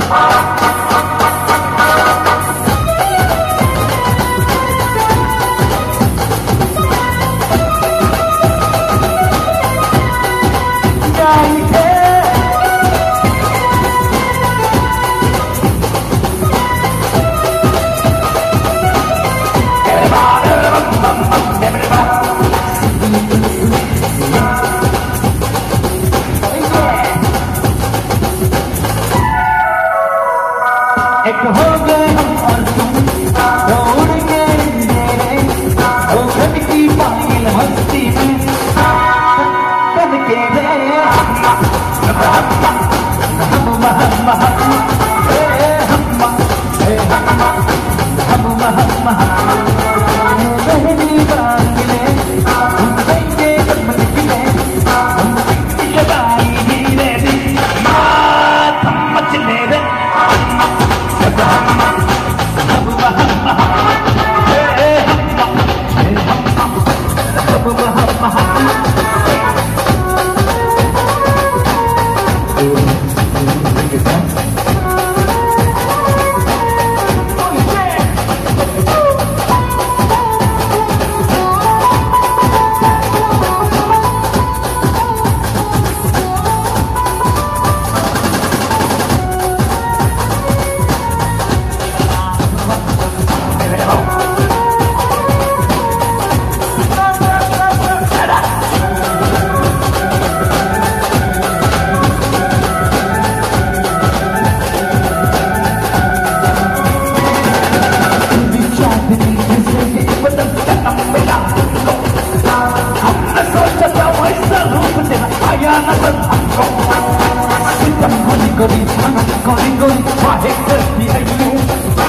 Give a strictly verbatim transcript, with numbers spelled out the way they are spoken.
एक हो गए हम और तुम दौड़ के मेरे वो घट की पायल मस्ती में बन के गए हम हम हम हम हम पहली बार मिले हम देंगे जन्म निकले हम शबाई हीरे दी मात हम मचले रे Going, going, going, going, why hate this?